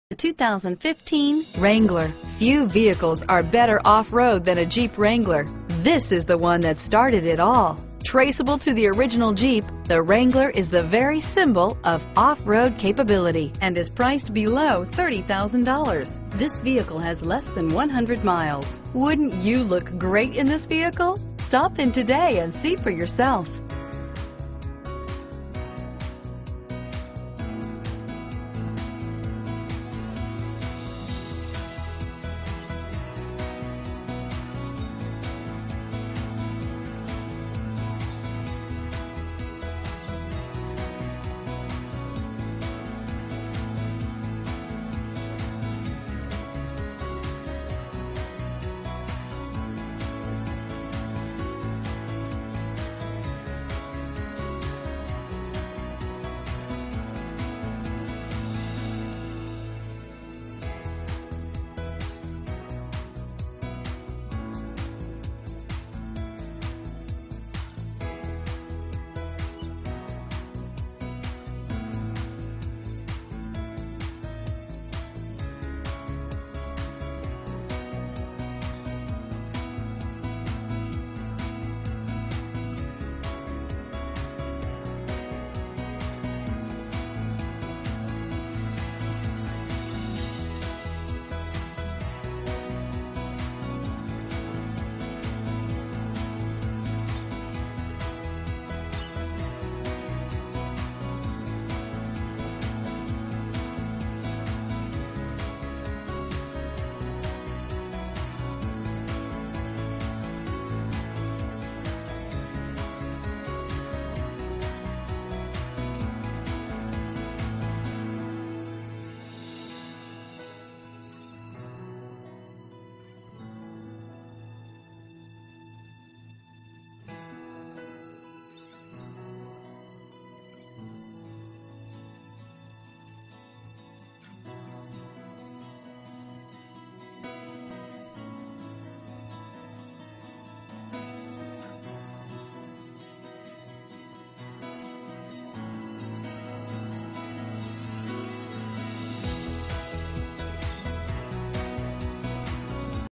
The 2015 Wrangler. Few vehicles are better off-road than a Jeep Wrangler. This is the one that started it all. Traceable to the original Jeep, the Wrangler is the very symbol of off-road capability and is priced below $30,000. This vehicle has less than 100 miles. Wouldn't you look great in this vehicle? Stop in today and see for yourself.